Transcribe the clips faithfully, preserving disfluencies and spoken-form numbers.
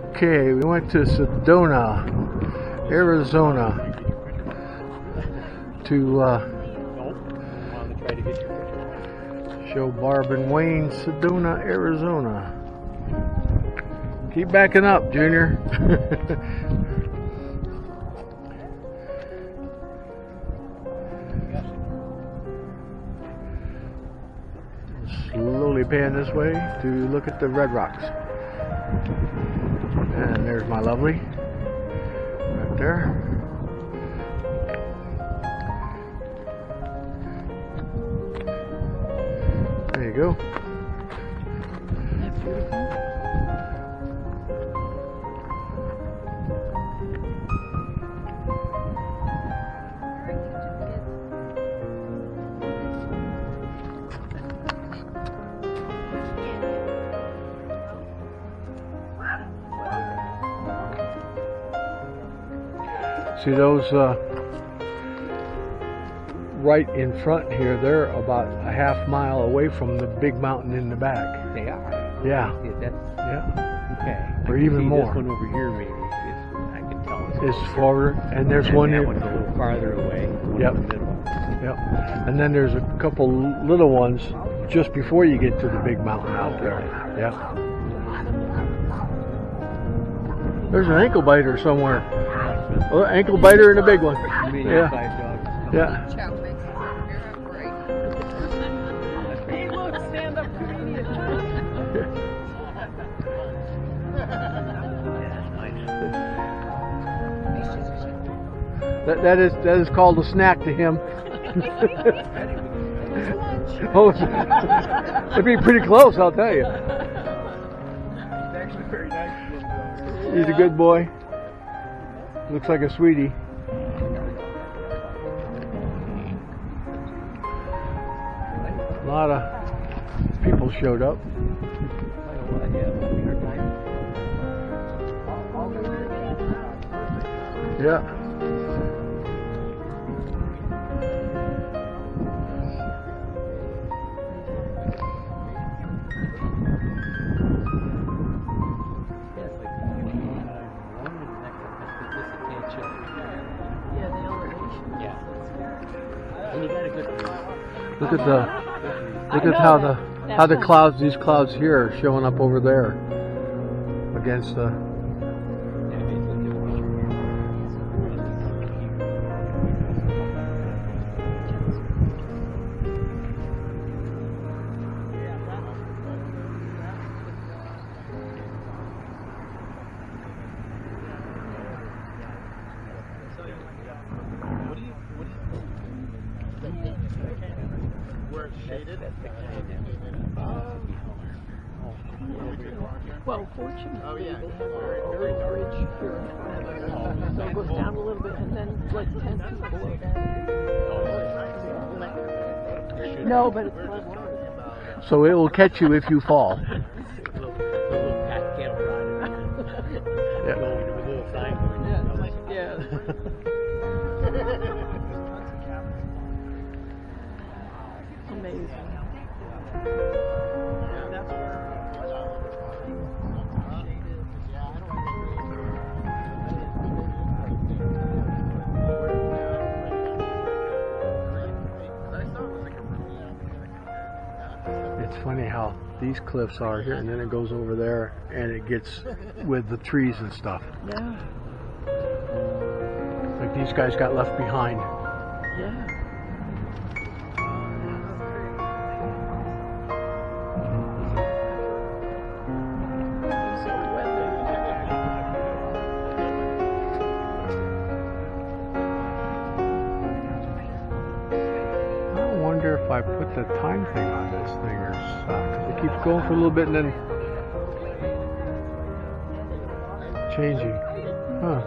Okay, we went to Sedona, Arizona to uh, show Barb and Wayne Sedona, Arizona. Keep backing up, Junior. Slowly pan this way to look at the Red Rocks. And there's my lovely right there. There you go. That's beautiful. See those uh, right in front here, they're about a half mile away from the big mountain in the back. They are. Yeah. Yeah, that's Yeah. okay. Or I can even see more. This one over here, maybe. It's, I can tell it's, It's forward, and there's and one that here. one's a little farther away. One Yep. in the middle. Yep. And then there's a couple little ones just before you get to the big mountain out there. Yeah. There's an ankle biter somewhere. Oh, ankle biter and a big one. Yeah. Yeah. Hey, look, stand-up comedian. That that is that is called a snack to him. Oh, it'd be pretty close, I'll tell you. He's actually very nice. He's a good boy. Looks like a sweetie. A lot of people showed up. Yeah. Yeah, the elevation. Yeah. And you got a good Look at the look at how the how the clouds these clouds here are showing up over there against the Where it's shaded. Well, fortunately, Oh, yeah. they have a very bridge here in front of us. So it goes down a little bit, and then like ten feet below that. No, but it's not. so it will catch you if you fall. little, little cat cattle rider. Yeah. Going with a little sign. Yeah, yeah. Amazing. It's funny how these cliffs are here and then it goes over there and it gets with the trees and stuff. Yeah, Like these guys got left behind. yeah. So I wonder if I put the time thing on this thing or uh, it keeps going for a little bit and then changing. Huh.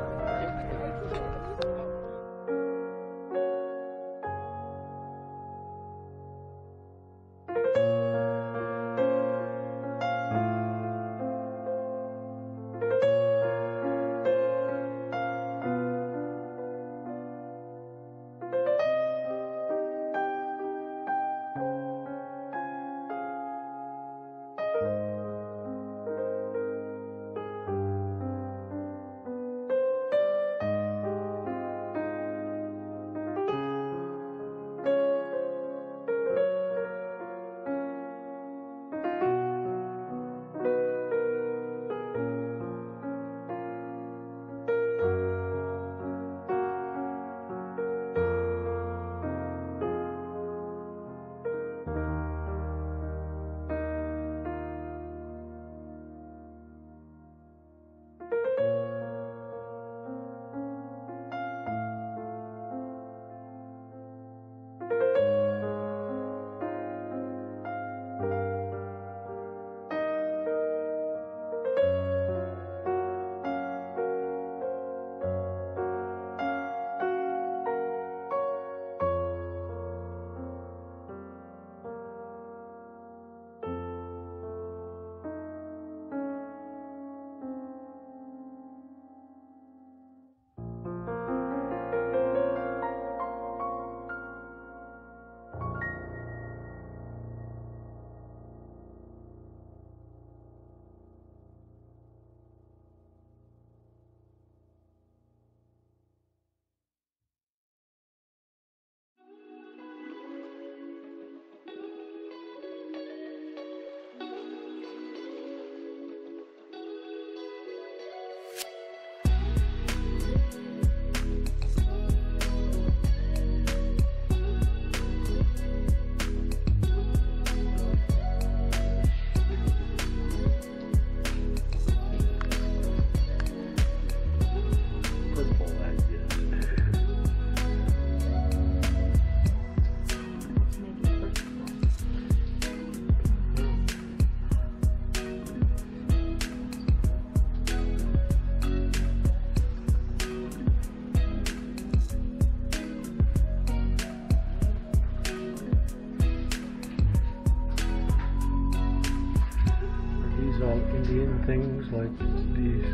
all Indian things like these.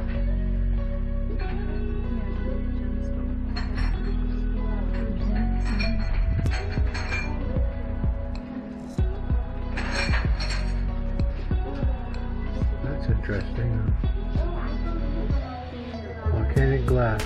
That's interesting. Volcanic glass.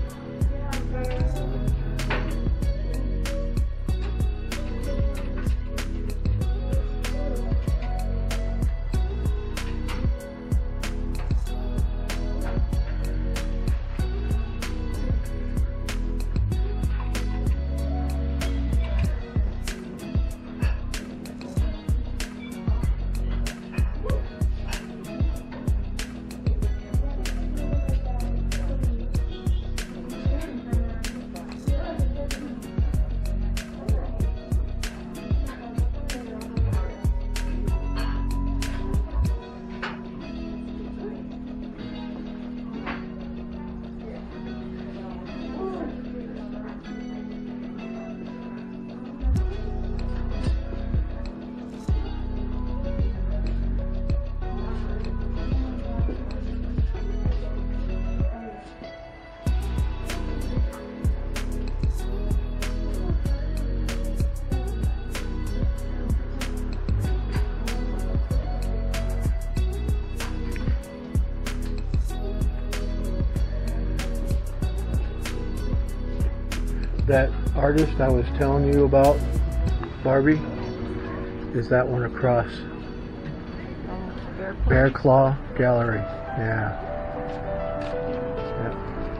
That artist I was telling you about, Barbie, is that one across Oh, Bear Claw. Bear Claw Gallery. Yeah. Yep.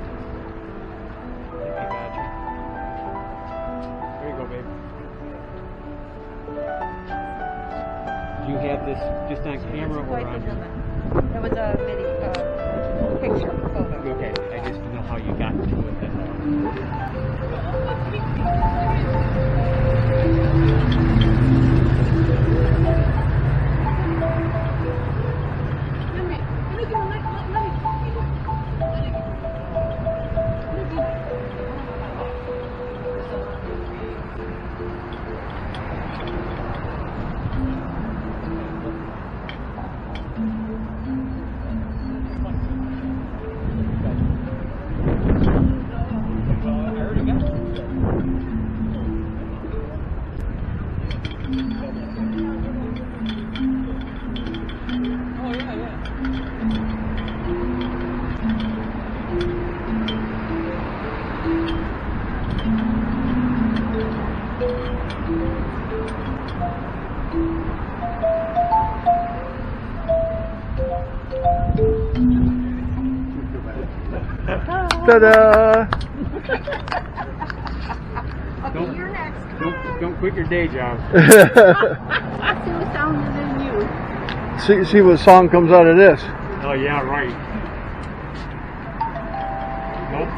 I got you. There you go, babe. Do you have this just on camera or on? It was a video, uh, picture, photo. Okay, I just don't know how you got to it. That's all. Ta-da! Okay, you're next. Don't, don't quit your day job. I see the sound is in you. see, see what song comes out of this. Oh yeah, right. Nope.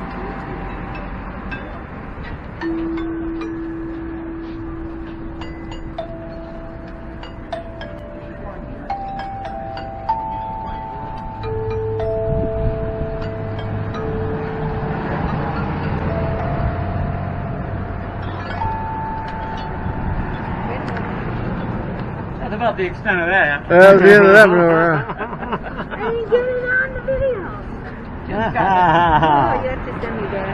That's about the extent of that. That's the end of that maneuver. I didn't get it on the video. Oh, you have to send me that.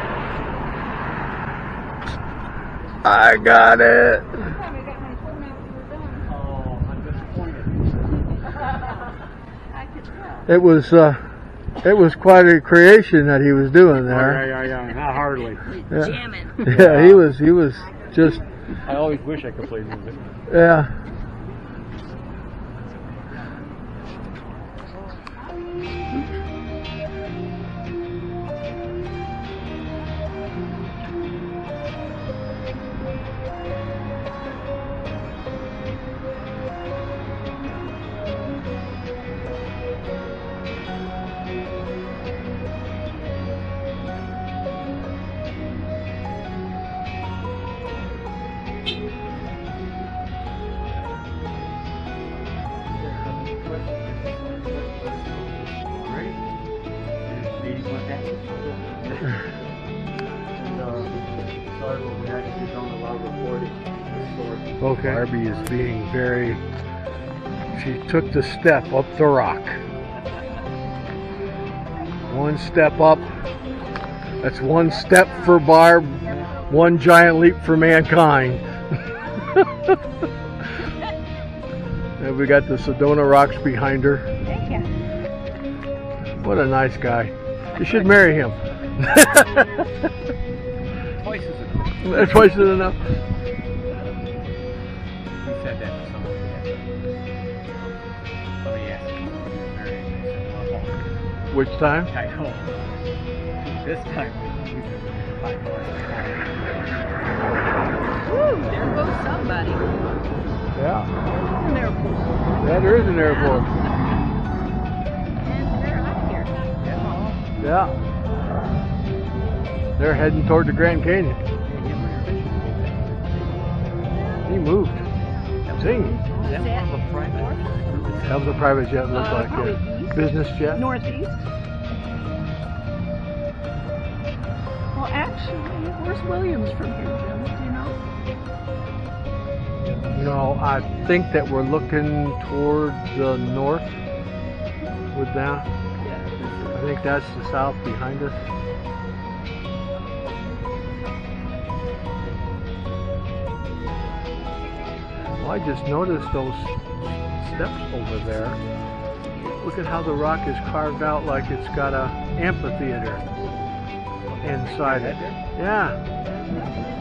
I got it. I got my phone out and we're done. Oh, I'm disappointed. I could tell. It was uh, it was quite a creation that he was doing Oh, there. yeah, yeah, yeah. Not hardly. Yeah. Jamming. Yeah, he was he was just I always wish I could play music. yeah. Okay. Barbie is being very She took the step up the rock. One step up. That's one step for Barb, one giant leap for mankind. And we got the Sedona rocks behind her. Thank you. What a nice guy. You should marry him. Twice as enough. Twice is enough. He said that to someone. Somebody asked him if he was married, and they said, well, Which time? I know. This time, we should find more. Woo, there goes somebody. Yeah. There's an airport. Yeah, there is an airport. And they're out of here. Yeah. They're heading toward the Grand Canyon. He moved. See? Is that more of a private? That was a private jet, looked Uh, like probably a east. business jet. Northeast. Well, actually, where's Williams from here, Jim? Do you know? You know, I think that we're looking toward the north with that. Yeah. I think that's the south behind us. Well, I just noticed those steps over there. Look at how the rock is carved out like it's got a amphitheater inside it. Yeah.